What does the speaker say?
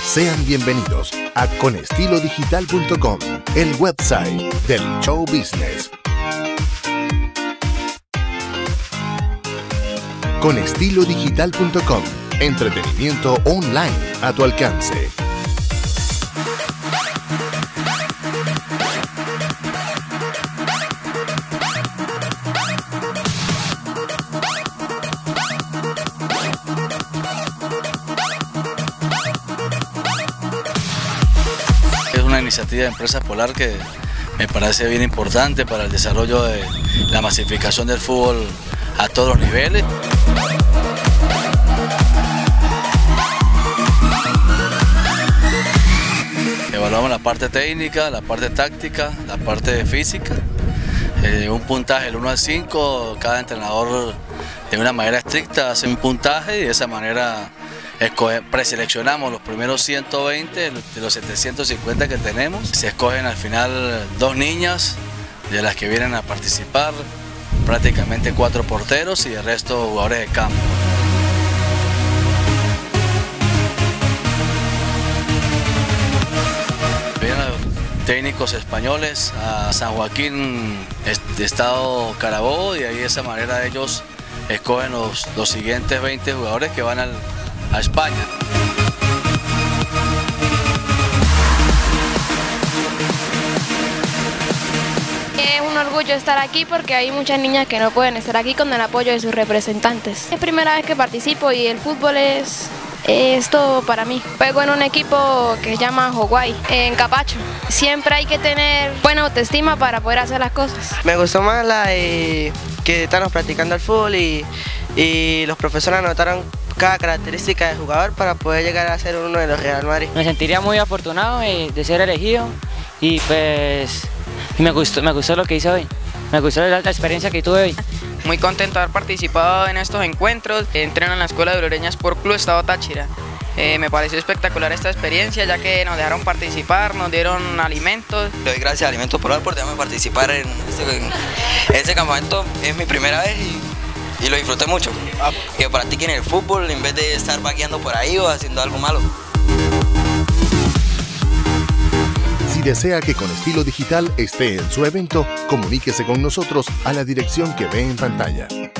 Sean bienvenidos a ConEstiloDigital.com, el website del show business. ConEstiloDigital.com, entretenimiento online a tu alcance. Es una iniciativa de Empresa Polar que me parece bien importante para el desarrollo de la masificación del fútbol a todos los niveles. Evaluamos la parte técnica, la parte táctica, la parte física. Un puntaje del 1 al 5, cada entrenador de una manera estricta hace un puntaje y de esa manera preseleccionamos los primeros 120 de los 750 que tenemos. Se escogen al final 2 niñas de las que vienen a participar, prácticamente 4 porteros y el resto jugadores de campo. Vienen los técnicos españoles a San Joaquín, estado Carabobo, y ahí de esa manera ellos escogen los siguientes 20 jugadores que van a España. Es un orgullo estar aquí porque hay muchas niñas que no pueden estar aquí con el apoyo de sus representantes. Es primera vez que participo y el fútbol es todo para mí. Juego en un equipo que se llama Hawái, en Capacho. Siempre hay que tener buena autoestima para poder hacer las cosas. Me gustó más la de que estamos practicando el fútbol y los profesores anotaron cada característica del jugador para poder llegar a ser uno de los Real Madrid. Me sentiría muy afortunado de ser elegido y pues me gustó lo que hice hoy. Me gustó la experiencia que tuve hoy. Muy contento de haber participado en estos encuentros. Entreno en la Escuela de Oloreña Sport Club Estado Táchira. Me pareció espectacular esta experiencia, ya que nos dejaron participar, nos dieron alimentos. Le doy gracias a Alimentos Polar por dejarme participar en este campamento. Es mi primera vez y lo disfruté mucho. Que practiquen el fútbol en vez de estar vagueando por ahí o haciendo algo malo. Si desea que Con Estilo Digital esté en su evento, comuníquese con nosotros a la dirección que ve en pantalla.